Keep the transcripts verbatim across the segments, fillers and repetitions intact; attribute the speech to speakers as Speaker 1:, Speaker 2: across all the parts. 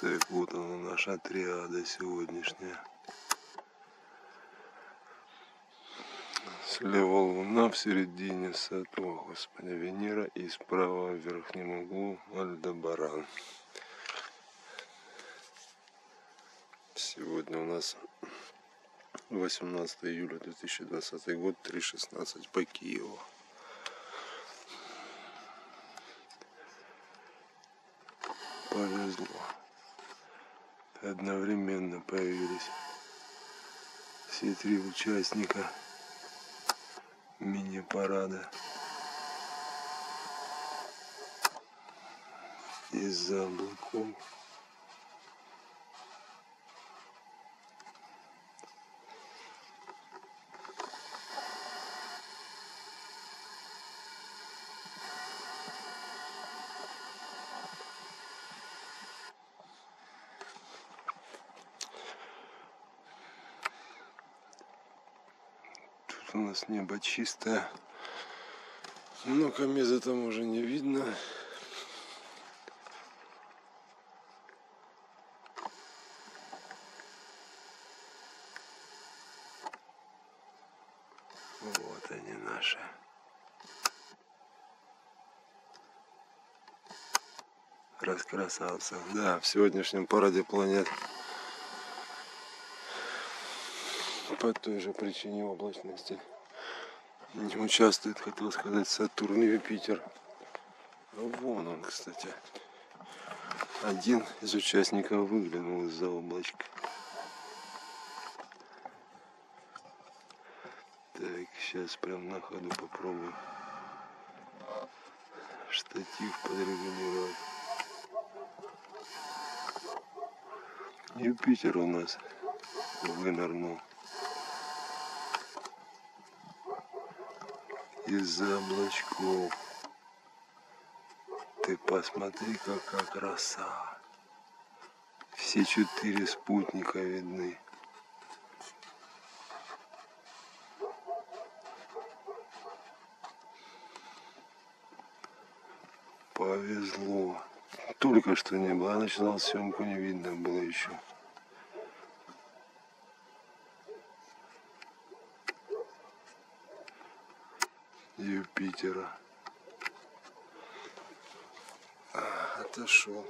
Speaker 1: Так, вот она, наша триада сегодняшняя. Слева Луна, в середине Сатурн, Господи, Венера, и справа в верхнем углу Альдебаран. Сегодня у нас восемнадцатое июля две тысячи двадцатый год, три шестнадцать по Киеву. Повезло. Одновременно появились все три участника мини-парада. Из-за облаков у нас небо чистое, но кометы там уже не видно. Вот они наши. Раскрасавцы. Да, в сегодняшнем параде планет по той же причине облачности не участвует, хотел сказать, Сатурн и Юпитер. Вон он, кстати. Один из участников выглянул из-за облачка. Так, сейчас прям на ходу попробую штатив подрегулировать. Юпитер у нас вынырнул из-за облачков. Ты посмотри, какая краса. Все четыре спутника видны. Повезло. Только что не было. Я начинал съемку, не видно было еще. Юпитера. А, отошел.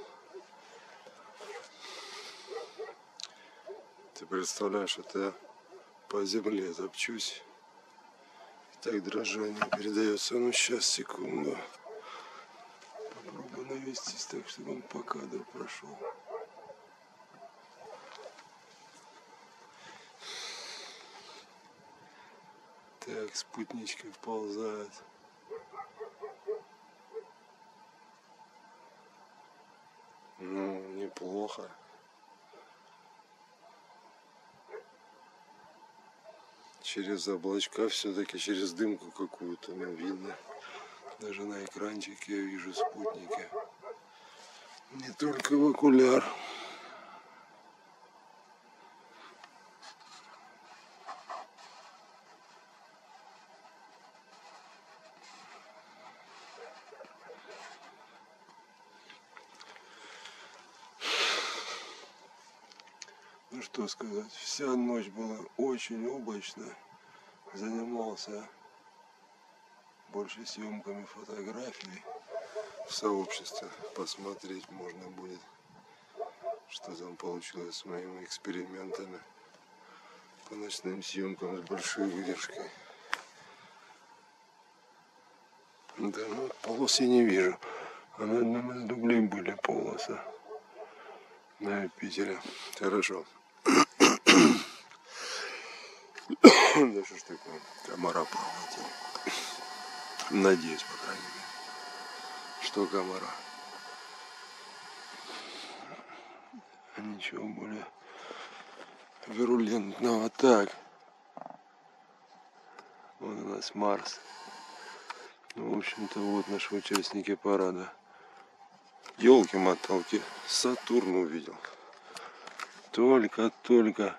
Speaker 1: Ты представляешь, это я по земле топчусь. И так дрожание передается. Ну сейчас, секунду. Попробую навестись так, чтобы он по кадру прошел. Так, спутнички вползают. Ну, неплохо. Через облачка все-таки, через дымку какую-то, ну, видно. Даже на экранчике я вижу спутники. Не только в окуляр. Ну что сказать, вся ночь была очень облачная. Занимался больше съемками фотографий в сообществе. Посмотреть можно будет, что там получилось с моими экспериментами по ночным съемкам с большой выдержкой. Да, ну полос я не вижу. А на одном из дублей были полосы на Юпитере. Хорошо. Да что ж такое, комара пролетел. Надеюсь, по крайней мере, что комара. Ничего более вирулентного. Так. Вот у нас Марс. Ну, в общем-то, вот наши участники парада. Ёлки-моталки. Сатурн увидел. Только-только.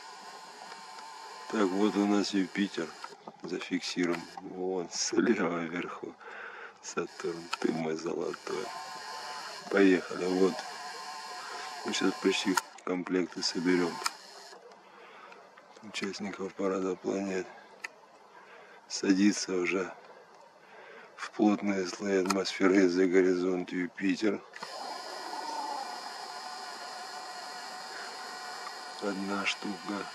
Speaker 1: Так, вот у нас Юпитер. Зафиксируем. Вон, слева вверху. Сатурн, ты мой золотой. Поехали. Вот Мы сейчас почти комплекты соберем участников парада планет. Садится уже в плотные слои атмосферы за горизонт Юпитер. Одна штука.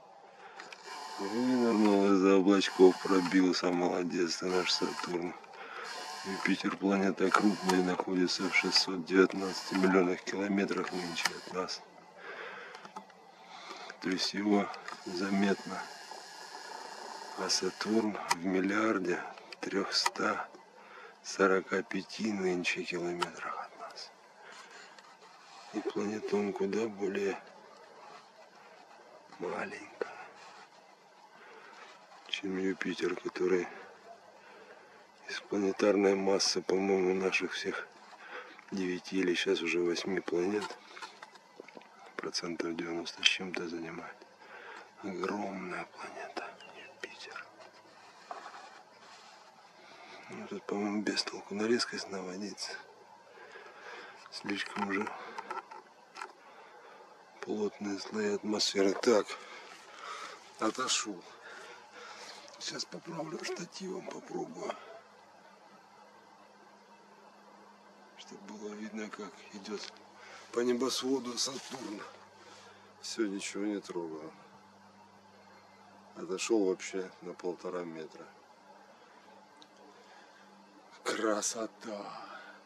Speaker 1: Вынырнул из-за облачков, пробился. Молодец ты наш Сатурн. Юпитер планета крупная, находится в шестисот девятнадцати миллионах километрах нынче от нас. То есть его заметно. А Сатурн в миллиарде трёхстах сорока пяти нынче километрах от нас. И планета он куда более маленькая, чем Юпитер, который из планетарной массы, по-моему, наших всех девяти или сейчас уже восьми планет процентов девяносто с чем-то занимает. Огромная планета Юпитер. Ну, тут, по-моему, без толку на резкость наводиться. Слишком уже плотные слои атмосферы. Так, отошел. Сейчас поправлю штативом, попробую. Чтобы было видно, как идет по небосводу Сатурн. Все, ничего не трогаю. Отошел вообще на полтора метра. Красота!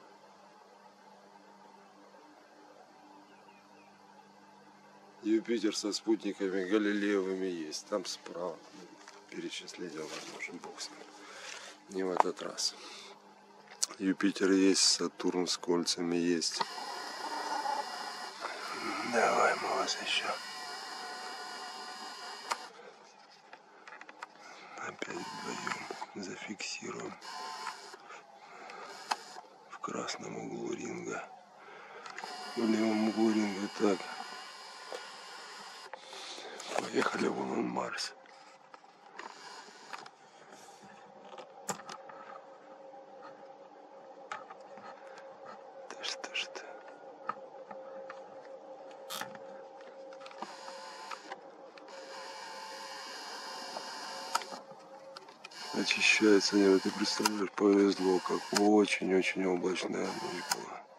Speaker 1: Юпитер со спутниками Галилеевыми есть. Там справа. Перечислить возможно, бог с ним. Не в этот раз. Юпитер есть, Сатурн с кольцами есть. Давай мы вас еще. Опять вдвоем зафиксируем в красном углу ринга. В левом углу ринга. Так. Поехали, вон он, Марс. Да что ж ты. Очищается небо, ты представляешь, повезло, как очень-очень облачная ночь была.